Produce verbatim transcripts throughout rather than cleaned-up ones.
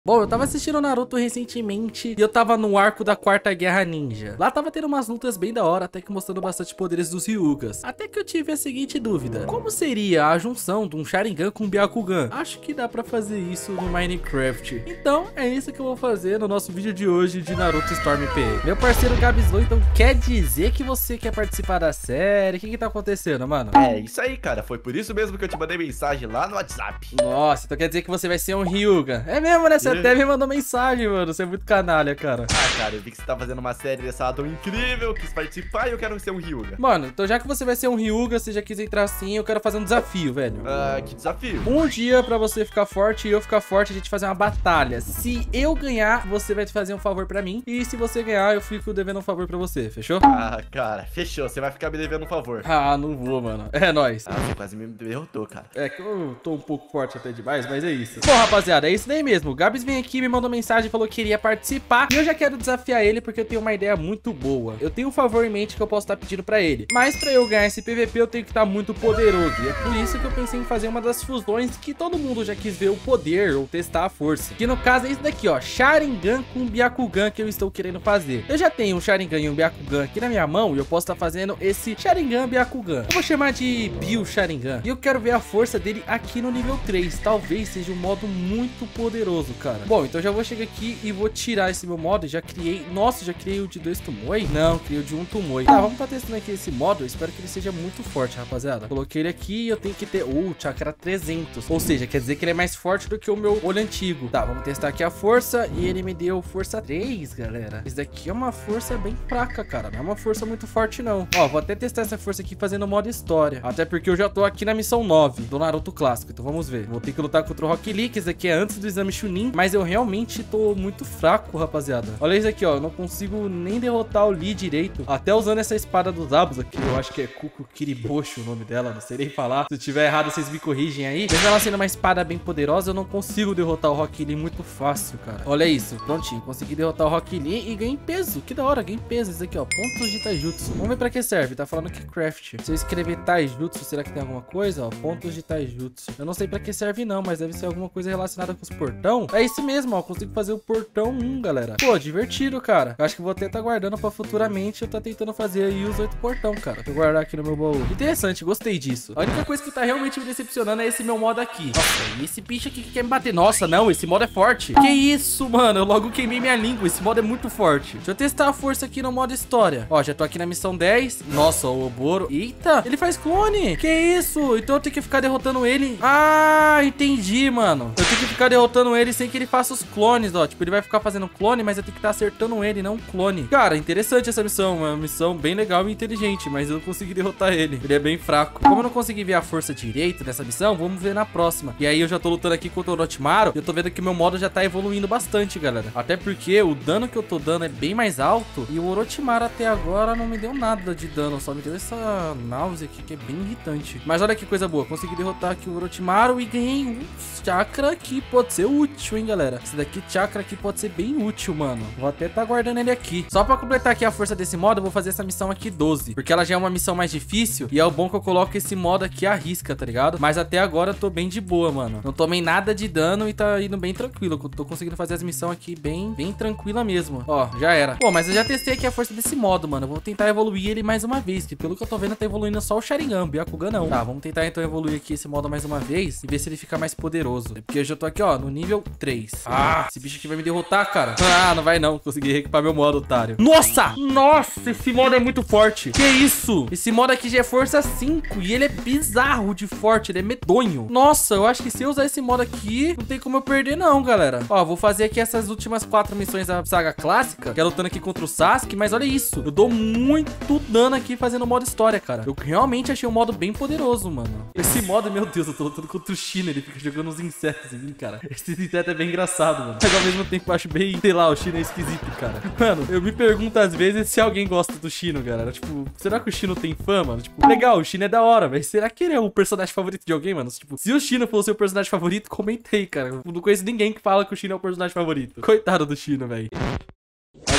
Bom, eu tava assistindo Naruto recentemente e eu tava no arco da Quarta Guerra Ninja. Lá tava tendo umas lutas bem da hora, até que mostrando bastante poderes dos Hyugas. Até que eu tive a seguinte dúvida: como seria a junção de um Sharingan com um Byakugan? Acho que dá pra fazer isso no Minecraft. Então, é isso que eu vou fazer no nosso vídeo de hoje de Naruto Storm P. Meu parceiro Gabslow, então quer dizer que você quer participar da série? O que que tá acontecendo, mano? É isso aí, cara. Foi por isso mesmo que eu te mandei mensagem lá no WhatsApp. Nossa, então quer dizer que você vai ser um Hyuga. É mesmo, né? Você até me mandou mensagem, mano. Você é muito canalha, cara. Ah, cara, eu vi que você tá fazendo uma série dessa tão incrível, quis participar e eu quero ser um Hyuga. Mano, então já que você vai ser um Hyuga, você já quis entrar assim, eu quero fazer um desafio, velho. Ah, que desafio? Um dia pra você ficar forte e eu ficar forte, a gente fazer uma batalha. Se eu ganhar, você vai fazer um favor pra mim. E se você ganhar, eu fico devendo um favor pra você, fechou? Ah, cara, fechou. Você vai ficar me devendo um favor. Ah, não vou, mano. É nóis. Ah, você quase me derrotou, cara. É que eu tô um pouco forte até demais, mas é isso. Bom, rapaziada, é isso daí mesmo. O Gabs vem aqui, me mandou mensagem, falou que queria participar. E eu já quero desafiar ele porque eu tenho uma ideia muito boa. Eu tenho um favor em mente que eu posso estar pedindo pra ele. Mas pra eu ganhar esse P V P, eu tenho que estar muito poderoso. E é por isso que eu pensei em fazer uma das fusões que todo mundo já quis ver o poder ou testar a força. Que no caso é isso daqui, ó. Sharingan com Byakugan que eu estou querendo fazer. Eu já tenho um Sharingan e um Byakugan aqui na minha mão e eu posso estar fazendo esse Sharingan Byakugan. Eu vou chamar de Bio Sharingan. E eu quero ver a força dele aqui no nível três. Talvez seja um modo muito poderoso, cara. Bom, então já vou chegar aqui e vou tirar esse meu modo. Já criei... Nossa, já criei o de dois Tomoe? Não, criei o de um Tomoe. Tá, vamos estar testando aqui esse modo. Eu espero que ele seja muito forte, rapaziada. Coloquei ele aqui e eu tenho que ter... Uh, chakra trezentos. Ou seja, quer dizer que ele é mais forte do que o meu olho antigo. Tá, vamos testar aqui a força. E ele me deu força três, galera. Isso daqui é uma força bem fraca, cara. Não é uma força muito forte, não. Ó, vou até testar essa força aqui fazendo o modo história. Até porque eu já tô aqui na missão nove do Naruto clássico. Então vamos ver. Vou ter que lutar contra o Rock Lee, que isso aqui é antes do exame Chunin. Mas eu realmente tô muito fraco, rapaziada. Olha isso aqui, ó. Eu não consigo nem derrotar o Lee direito. Até usando essa espada dos Abus aqui. Eu acho que é Kuku Kiriboshi o nome dela. Não sei nem falar. Se eu tiver errado, vocês me corrigem aí. Mesmo ela sendo uma espada bem poderosa, eu não consigo derrotar o Rock Lee muito fácil, cara. Olha isso. Prontinho. Consegui derrotar o Rock Lee e ganhei peso. Que da hora. Ganhei peso. Isso aqui, ó. Pontos de Taijutsu. Vamos ver pra que serve. Tá falando que craft. Se eu escrever Taijutsu, será que tem alguma coisa? Ó, pontos de Taijutsu. Eu não sei pra que serve não, mas deve ser alguma coisa relacionada com os portão. É isso mesmo, ó. Consigo fazer o portão um, galera. Pô, divertido, cara. Eu acho que vou até estar guardando pra futuramente eu tá tentando fazer aí os oito portão, cara. Vou guardar aqui no meu baú. Interessante, gostei disso. A única coisa que tá realmente me decepcionando é esse meu modo aqui. Nossa, e esse bicho aqui que quer me bater? Nossa, não, esse modo é forte. Que isso, mano? Eu logo queimei minha língua. Esse modo é muito forte. Deixa eu testar a força aqui no modo história. Ó, já tô aqui na missão dez. Nossa, o Oboro. Eita, ele faz clone. Que isso? Então eu tenho que ficar derrotando ele. Ah, entendi, mano. Eu tenho que ficar derrotando ele sem que ele faça os clones, ó. Tipo, ele vai ficar fazendo clone, mas eu tenho que estar acertando ele, não um clone. Cara, interessante essa missão. Uma missão bem legal e inteligente, mas eu não consegui derrotar ele. Ele é bem fraco. Como eu não consegui ver a força direito dessa missão, vamos ver na próxima. E aí eu já tô lutando aqui contra o Orochimaru. E eu tô vendo que meu modo já tá evoluindo bastante, galera. Até porque o dano que eu tô dando é bem mais alto. E o Orochimaru até agora não me deu nada de dano. Só me deu essa náusea aqui que é bem irritante. Mas olha que coisa boa. Consegui derrotar aqui o Orochimaru e ganhei um chakra que pode ser útil, hein, galera. Esse daqui, chakra aqui, pode ser bem útil, mano. Vou até tá guardando ele aqui. Só pra completar aqui a força desse modo, eu vou fazer essa missão aqui doze. Porque ela já é uma missão mais difícil. E é o bom que eu coloco esse modo aqui à risca, tá ligado? Mas até agora eu tô bem de boa, mano. Não tomei nada de dano e tá indo bem tranquilo. Eu tô conseguindo fazer as missões aqui bem, bem tranquila mesmo. Ó, já era. Pô, mas eu já testei aqui a força desse modo, mano. Eu vou tentar evoluir ele mais uma vez. Que pelo que eu tô vendo, tá evoluindo só o Sharingan. O Byakugan não. Tá, vamos tentar então evoluir aqui esse modo mais uma vez. E ver se ele fica mais poderoso. É porque eu já tô aqui, ó, no nível três. Ah, esse bicho aqui vai me derrotar, cara. Ah, não vai não. Consegui recuperar meu modo, otário. Nossa! Nossa, esse modo é muito forte. Que isso? Esse modo aqui já é força cinco. E ele é bizarro de forte. Ele é medonho. Nossa, eu acho que se eu usar esse modo aqui, não tem como eu perder não, galera. Ó, vou fazer aqui essas últimas quatro missões da saga clássica. Que é lutando aqui contra o Sasuke. Mas olha isso. Eu dou muito dano aqui fazendo o modo história, cara. Eu realmente achei um modo bem poderoso, mano. Esse modo, meu Deus, eu tô lutando contra o Shino. Ele fica jogando uns insetos em mim, cara. Esse inseto é bem engraçado, mano. Mas ao mesmo tempo eu acho bem, sei lá, o Shino é esquisito, cara. Mano, eu me pergunto às vezes se alguém gosta do Shino, galera. Tipo, será que o Shino tem fã, mano? Tipo, legal, o Shino é da hora, mas será que ele é o personagem favorito de alguém, mano? Tipo, se o Shino fosse o personagem favorito, comentei, cara. Eu não conheço ninguém que fala que o Shino é o personagem favorito. Coitado do Shino, velho.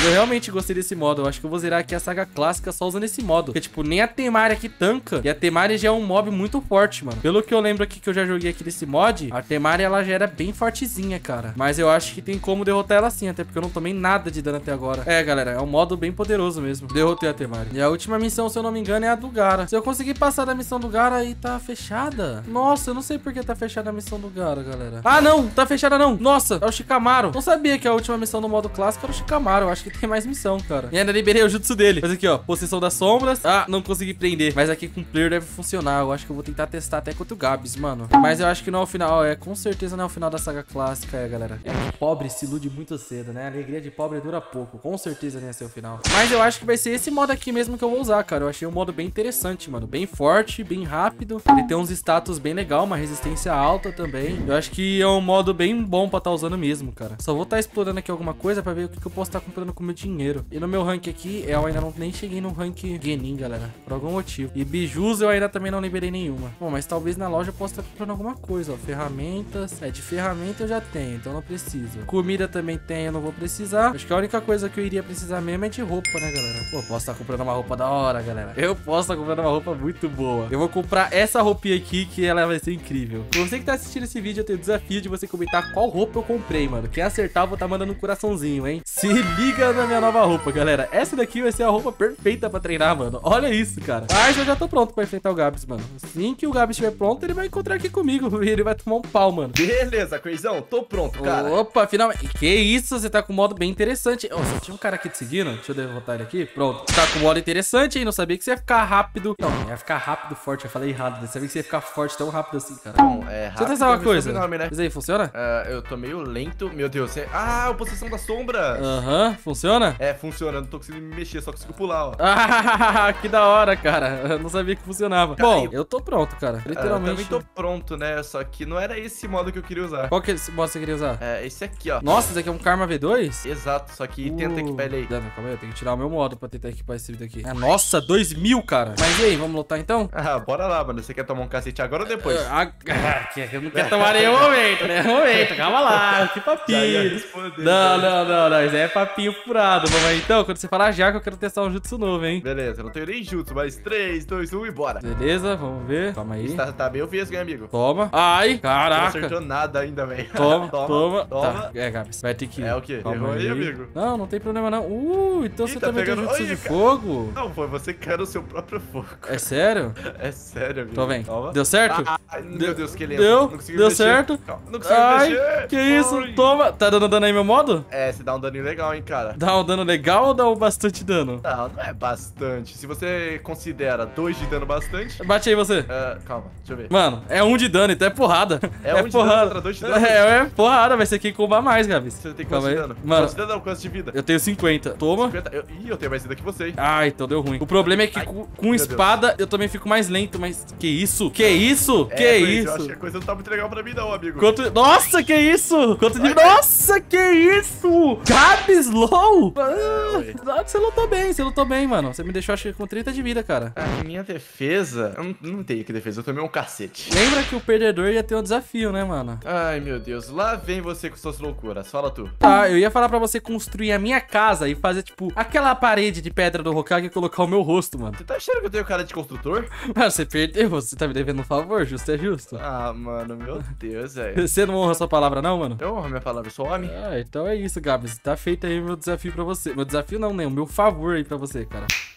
Mas eu realmente gostei desse modo. Eu acho que eu vou zerar aqui a saga clássica só usando esse modo. Porque, tipo, nem a Temari aqui tanca. E a Temari já é um mob muito forte, mano. Pelo que eu lembro aqui que eu já joguei aqui desse mod, a Temari, ela já era bem fortezinha, cara. Mas eu acho que tem como derrotar ela sim, até porque eu não tomei nada de dano até agora. É, galera, é um modo bem poderoso mesmo. Derrotei a Temari. E a última missão, se eu não me engano, é a do Gara. Se eu conseguir passar da missão do Gara, aí tá fechada. Nossa, eu não sei por que tá fechada a missão do Gara, galera. Ah, não, tá fechada não. Nossa, é o Shikamaru. Não sabia que a última missão do modo clássico era o Shikamaru. Eu acho que tem mais missão, cara. E ainda liberei o jutsu dele. Mas aqui, ó, possessão das sombras. Ah, não consegui prender. Mas aqui com o player deve funcionar. Eu acho que eu vou tentar testar até contra o Gabs, mano. Mas eu acho que não é o final. É, com certeza não é o final da saga clássica, é, galera. É que pobre se ilude muito cedo, né? A alegria de pobre dura pouco. Com certeza não ia ser o final. Mas eu acho que vai ser esse modo aqui mesmo que eu vou usar, cara. Eu achei um modo bem interessante, mano. Bem forte, bem rápido. Ele tem uns status bem legal, uma resistência alta também. Eu acho que é um modo bem bom pra estar usando mesmo, cara. Só vou estar explorando aqui alguma coisa pra ver o que, que eu posso estar comprando com o meu dinheiro. E no meu rank aqui, eu ainda não nem cheguei no rank Genin, galera. Por algum motivo. E bijus eu ainda também não liberei nenhuma. Bom, mas talvez na loja eu possa estar comprando alguma coisa, ó. Ferramentas. É, de ferramenta eu já tenho, então não preciso. Comida também tem, eu não vou precisar. Acho que a única coisa que eu iria precisar mesmo é de roupa, né, galera? Pô, eu posso estar comprando uma roupa da hora, galera. Eu posso estar comprando uma roupa muito boa. Eu vou comprar essa roupinha aqui, que ela vai ser incrível. Pra você que tá assistindo esse vídeo, eu tenho o desafio de você comentar qual roupa eu comprei, mano. Quem acertar, eu vou estar mandando um coraçãozinho, hein? Se liga na minha nova roupa, galera. Essa daqui vai ser a roupa perfeita pra treinar, mano. Olha isso, cara. Mas eu já tô pronto pra enfrentar o Gabs, mano. Assim que o Gabs estiver pronto, ele vai encontrar aqui comigo. E ele vai tomar um pau, mano. Beleza, Crazão, tô pronto, cara. Opa, finalmente. Que isso, você tá com um modo bem interessante. Ó, oh, tinha um cara aqui te seguindo. Deixa eu derrotar ele aqui. Pronto. Você tá com um modo interessante, hein? Não sabia que você ia ficar rápido. Não, ia ficar rápido, forte. Eu falei errado. Não sabia que você ia ficar forte tão rápido assim, cara. Bom, é rápido. Deixa eu testar uma coisa. Nome, né? Isso aí, funciona? Uh, eu tô meio lento. Meu Deus. É... Ah, a possessão da sombra. Aham, uhum. Funciona? É, funciona. Eu não tô conseguindo me mexer, só consigo pular, ó. Ah, que da hora, cara. Eu não sabia que funcionava. Cara, Bom, eu... eu tô pronto, cara. Literalmente. Uh, eu também tô pronto, né? Só que não era esse modo que eu queria usar. Qual que é esse modo que você queria usar? É, esse aqui, ó. Nossa, esse aqui é um Karma V dois? Exato, só que uh, tenta equipar ele aí. Não, calma aí, eu tenho que tirar o meu modo pra tentar equipar esse vídeo aqui. Ah, nossa, dois mil, cara. Mas e aí, vamos lutar então? Ah, bora lá, mano. Você quer tomar um cacete agora ou depois? Ah, eu não quero tomar nenhum momento, né? Momento, calma lá. Que papinho. Não, não, não, não. Isso aí é papinho furado. Vamos aí então, quando você falar já que eu quero testar um jutsu novo, hein? Beleza, eu não tenho nem jutsu, mas três, dois, um e bora. Beleza, vamos ver. Calma aí. Tá, tá bem ofenso, hein, amigo? Toma. Ai, caraca. Não acertou nada ainda, velho. Toma, toma, toma. toma. Tá. É, Gabs, vai ter que ir. É o quê? Calma Errou aí, aí, amigo? Não, não tem problema não. Uh, então Ih, você tá também tem pegando... jutsu Olha, de cara. fogo? Não, foi você que era o seu próprio fogo. É sério? É sério, amigo. Tô vendo. Toma. Deu certo? Ah, meu Deus, que lento. Deu? Não consegui Deu mexer. certo? Calma, não consegui Ai, mexer. que isso? Ai. Toma. Tá dando dano aí meu modo? É, você dá um daninho legal, hein, cara. Dá um dano legal ou dá um bastante dano? Não, não é bastante. Se você considera dois de dano bastante... Bate aí você. Uh, calma, deixa eu ver. Mano, é um de dano, então é porrada. É, é um de porrada. dano contra dois de dano? É, é porrada, vai ser quem combar mais, Gabs. Você tem Calma quanto de aí. dano? Mano, Quanto de dano não, quanto de vida? eu tenho cinquenta. Toma. cinquenta? Eu... Ih, eu tenho mais vida que você, hein? Ah, então deu ruim. O problema é que Ai, com, com espada Deus. eu também fico mais lento, mas que isso? Que isso? É, que Crazy, isso? Eu acho que a coisa não tá muito legal pra mim não, amigo. Quanto... Nossa, que isso? Quanto de... Ai, Nossa, que isso? Gabs, low? oi. Ah, você lutou bem, você lutou bem, mano. Você me deixou, acho que com trinta de vida, cara. A minha defesa... Eu não, não tenho que defesa, eu tomei um cacete. Lembra que o perdedor ia ter um desafio, né, mano? Ai, meu Deus. Lá vem você com suas loucuras. Fala tu. Tá, eu ia falar pra você construir a minha casa e fazer, tipo, aquela parede de pedra do Hokage e colocar o meu rosto, mano. Você tá achando que eu tenho cara de construtor? Mano, você perdeu, você tá me devendo um favor, justo é justo. Ah, mano, meu Deus, velho. Você não honra sua palavra não, mano? Eu honro minha palavra, eu sou homem. Ah, então é isso, Gabs. Tá feito aí meu desafio pra você. Meu desafio não, né? O meu favor aí pra você, cara.